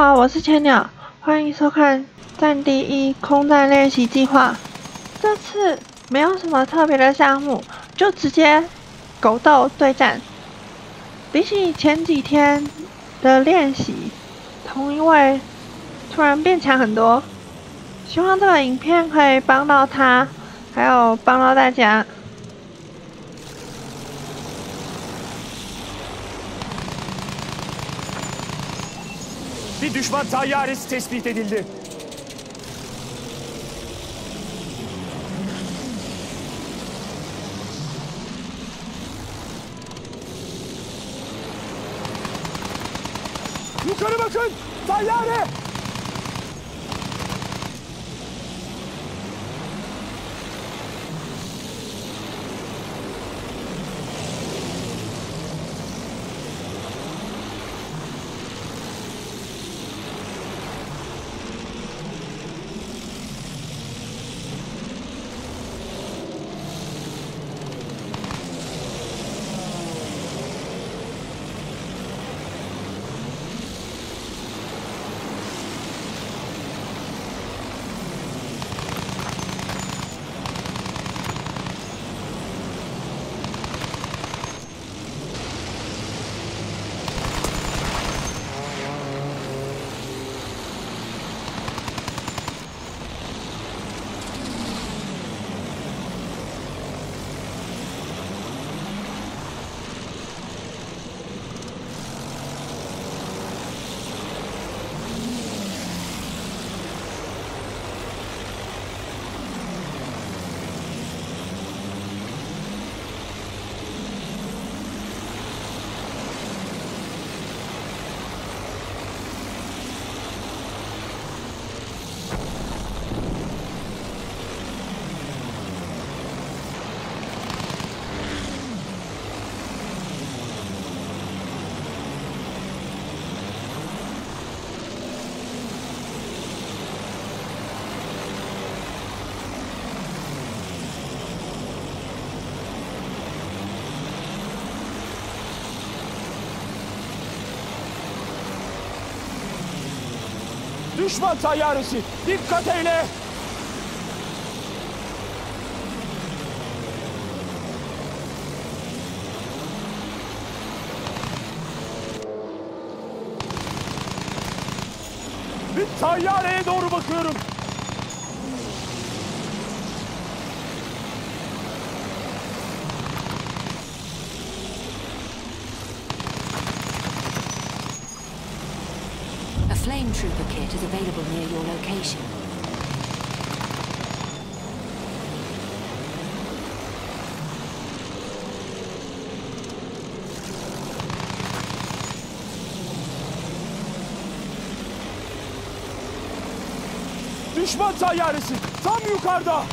好，我是千鸟，欢迎收看战地一空战练习计划。这次没有什么特别的项目，就直接狗斗对战。比起前几天的练习，同一位突然变强很多。希望这个影片可以帮到他，还有帮到大家。 Bir düşman tayyaresi tespit edildi. Yukarı bakın! Tayyare! Düşman tayyaresi! Dikkat eyle! Bir tayyareye doğru bakıyorum. A flame trooper kit is available near your location. Düşman tayyaresi! Tam yukarıda!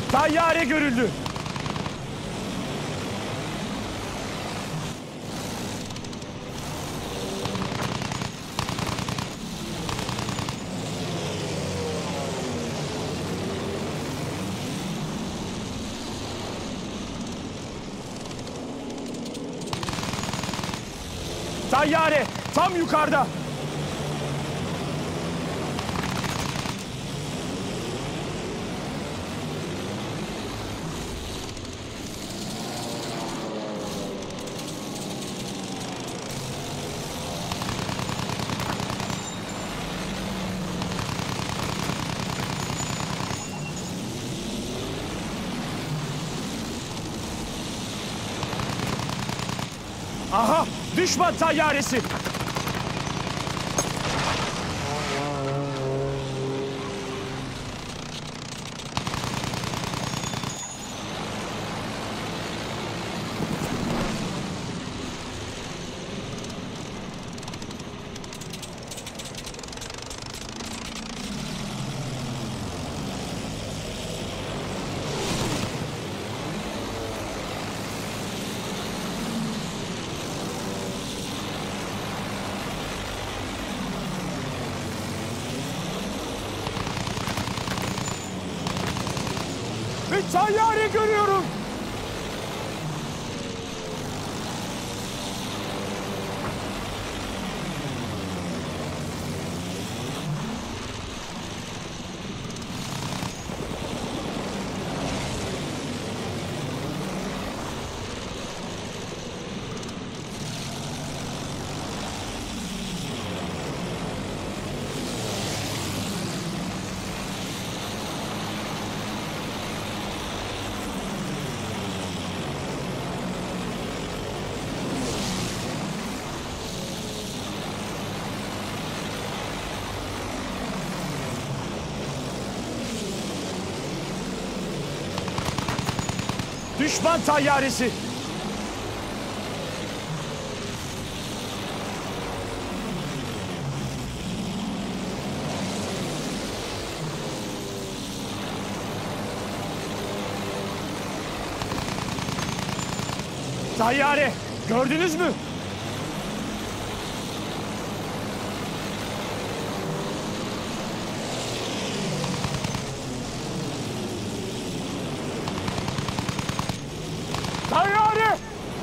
Tayyare görüldü. Tayyare tam yukarıda. Aha! Düşman tayyaresi! Bir tayyare görüyorum. Düşman tayyaresi! Tayyare! Gördünüz mü? Tayyare!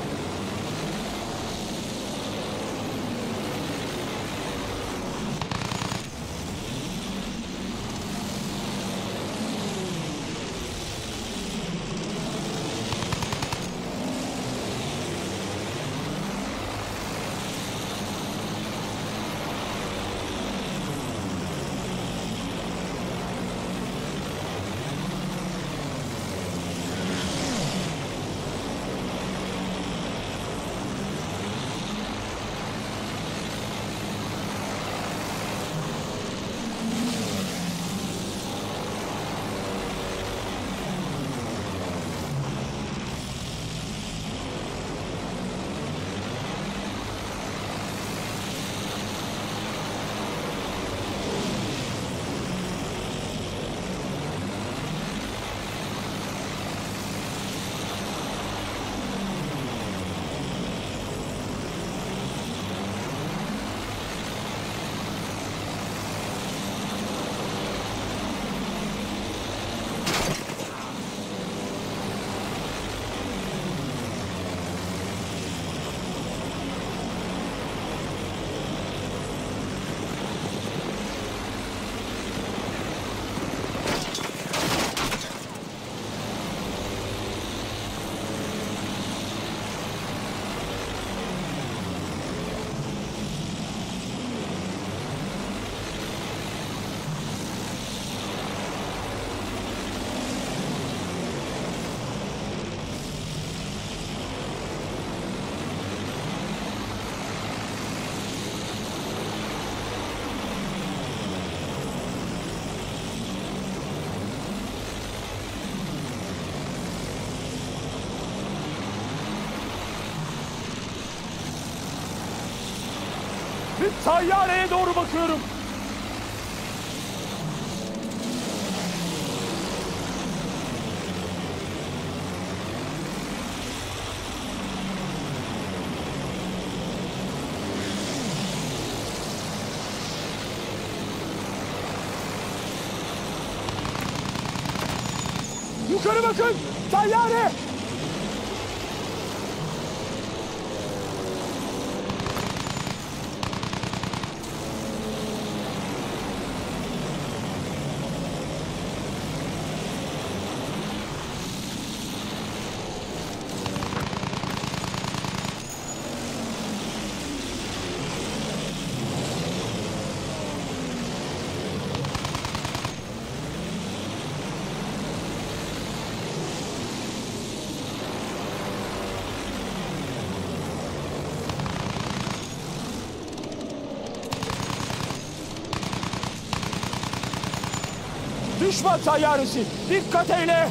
Bir tayyareye doğru bakıyorum. Yukarı bakın! Tayyare! Düşman tayyaresi! Dikkat eyle!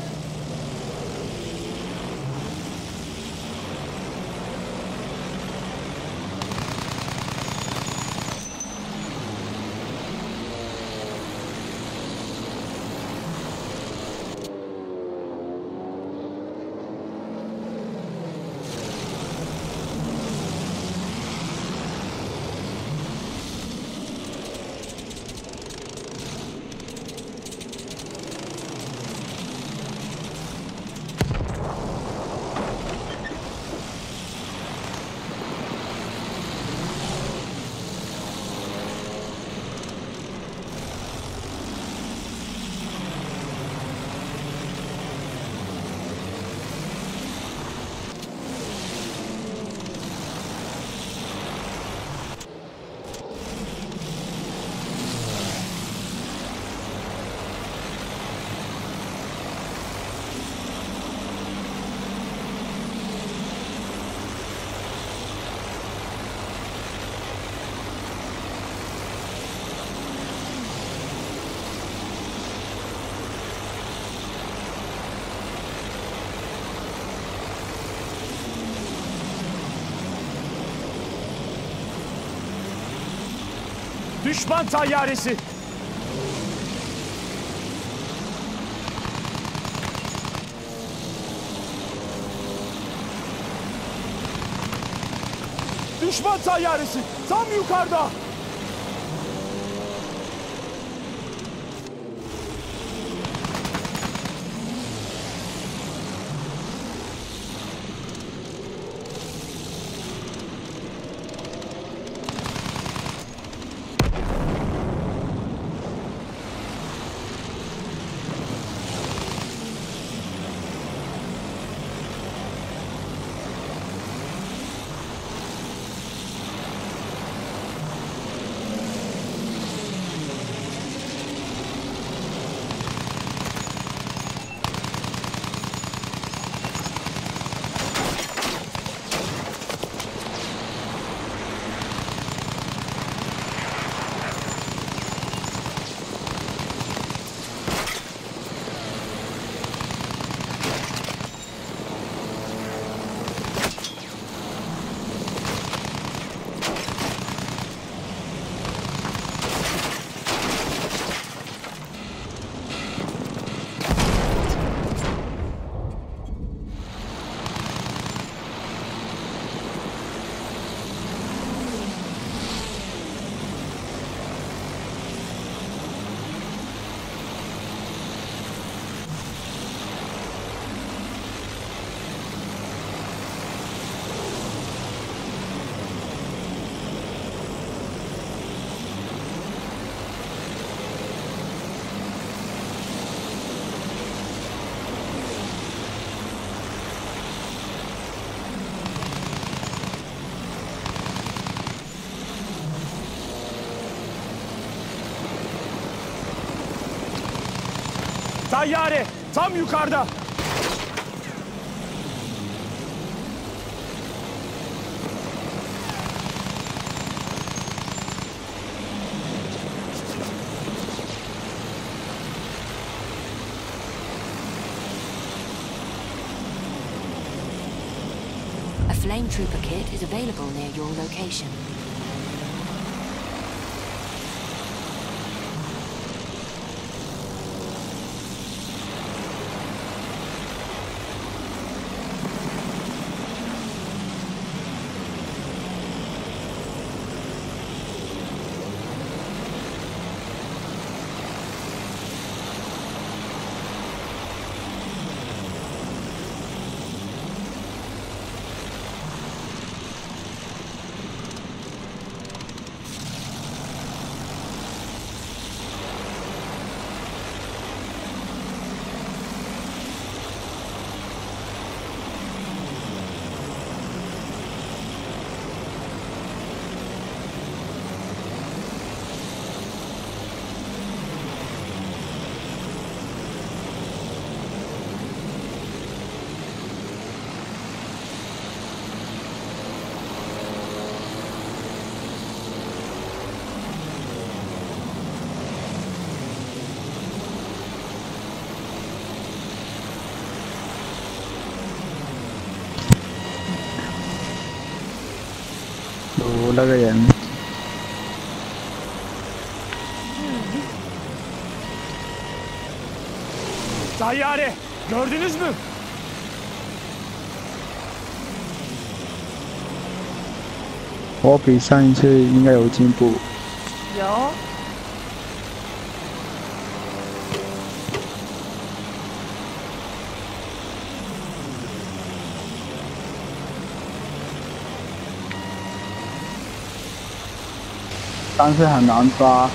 Düşman tayyaresi! Düşman tayyaresi! Tam yukarıda! Tayyare! Tam yukarıda! A flame trooper kit is available near your location. 那个人。 Tayyare, gördünüz mü? 我比上一次应该有进步。 有。 但是很难抓。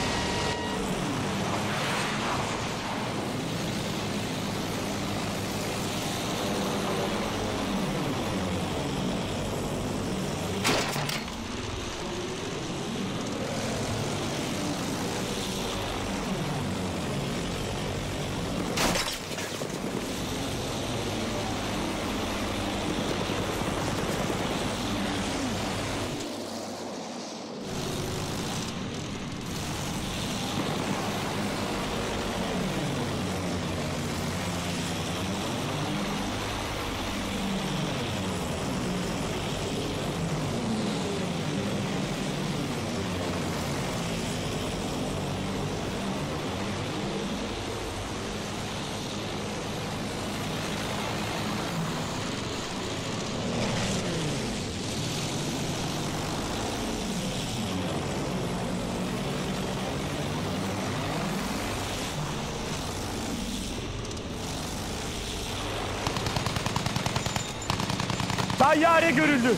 Tayyare görüldü.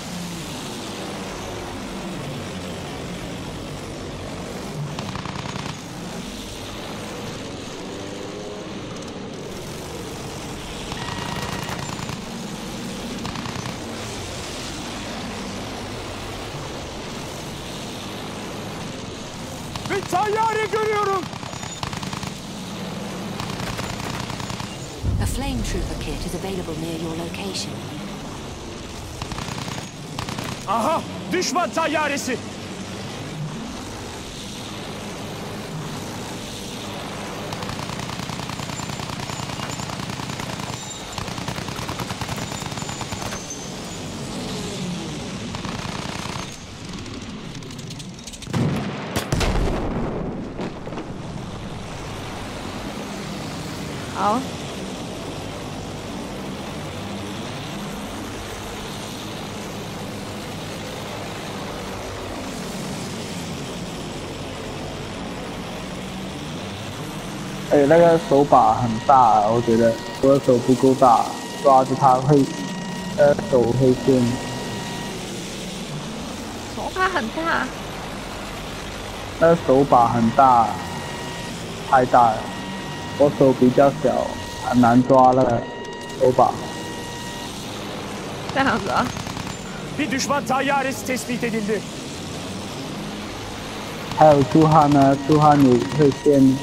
Bir tayyare görüyorum. A flame trooper kit is available near your location. Aha, düşman tayyaresi. 好。 那个手把很大，我觉得我的手不够大，抓着它会，手会陷。 手把很大。 那个手把很大，太大了，我手比较小，很难抓那个手把。 这样子啊。 Bir düşman tayyaresi tespit edildi. 还有出汗呢，出汗也会陷。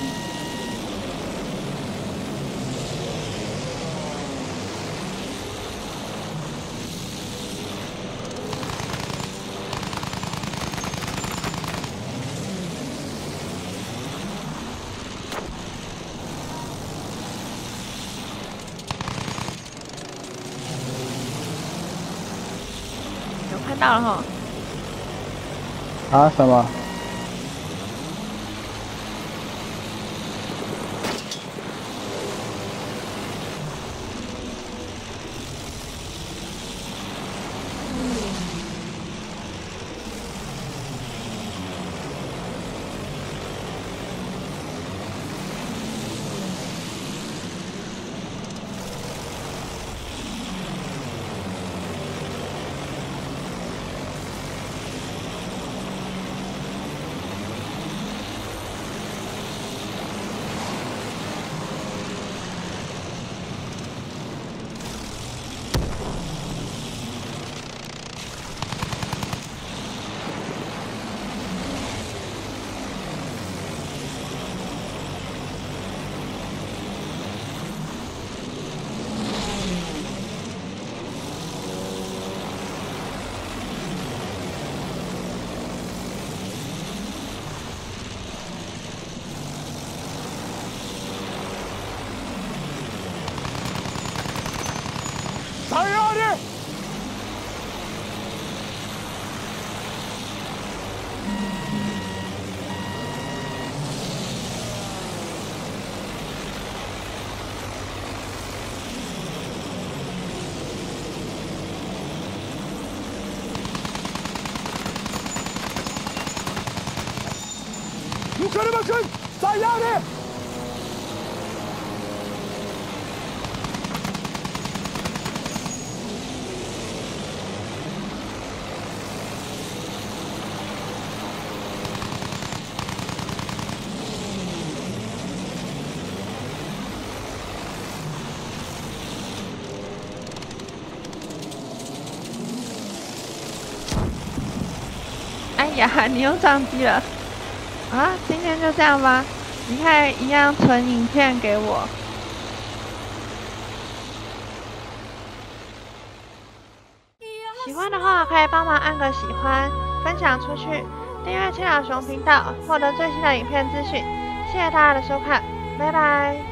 看到了哈。 啊？什么？ Yukarı bakın! Tayyare! 哎呀，你又宕机了。啊，今天就这样吧。你可以一样存影片给我。喜欢的话可以帮忙按个喜欢，分享出去，订阅青鸟熊频道，获得最新的影片资讯。谢谢大家的收看，拜拜。